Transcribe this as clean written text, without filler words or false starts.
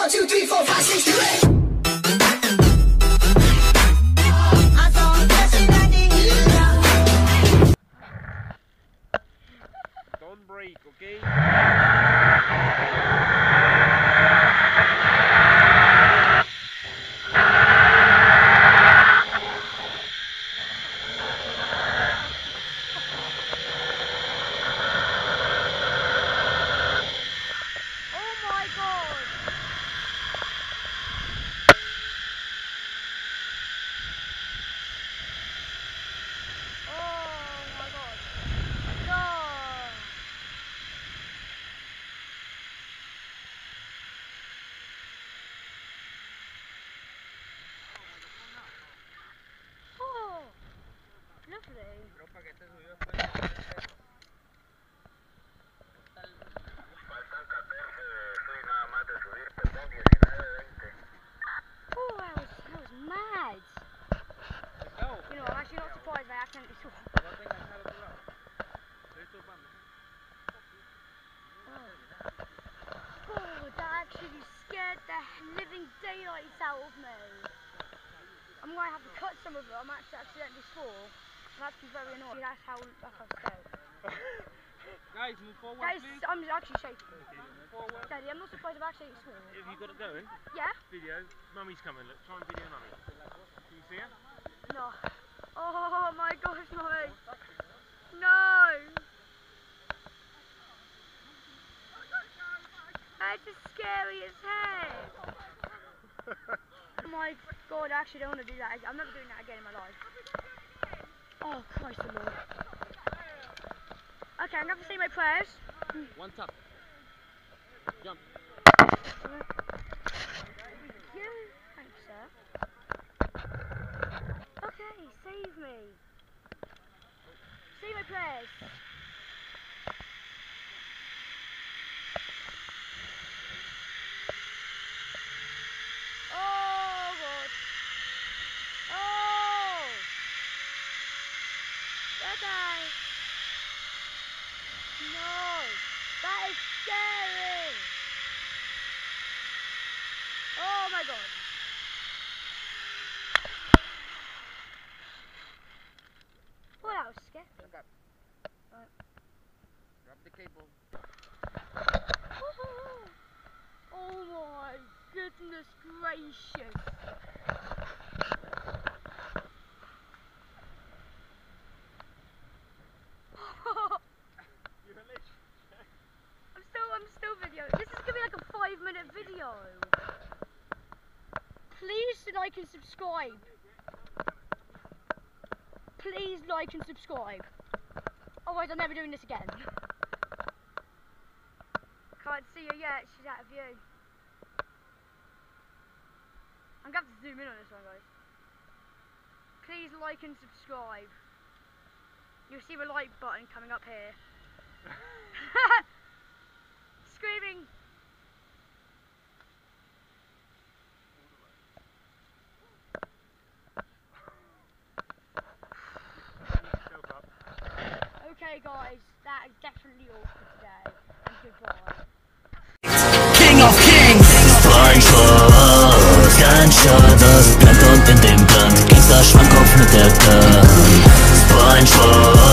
1, 2, 3, 4, 5, 6, 7. Don't break, okay? Out of me. I'm going to have to cut some of it. I'm actually accidentally swore. And that's very annoying. That's how I'm scared. Guys, move forward, Guys, please. I'm actually shaking. Move forward. Daddy, I'm not surprised I've actually sworn. Have you got it going? Yeah. Video. Mummy's coming. Look, try and video Mummy. Can you see her? No. Oh my gosh, Mummy. No. That's as scary as heck. Oh my god, I actually don't want to do that. I'm never doing that again in my life. Oh Christ the Lord. Okay, I'm going to have to say my prayers. One tap. Jump. Thank you. Thanks, sir. Okay, save me. Say my prayers. No, that is scary. Oh my god. Oh, that was scary. Okay. Grab the cable. Oh my goodness gracious. I'm still videoing. This is gonna be like a 5-minute video. Please like and subscribe. Please like and subscribe. Otherwise I'm never doing this again. Can't see her yet, she's out of view. I'm gonna have to zoom in on this one, guys. Please like and subscribe. You'll see the like button coming up here. Screaming. Okay guys, that is definitely all for today, and goodbye. King of Kings! SpongeBob, Gunshot, das Plankton in dem Brand. Gangster Schwammkopf mit der Gun. SpongeBob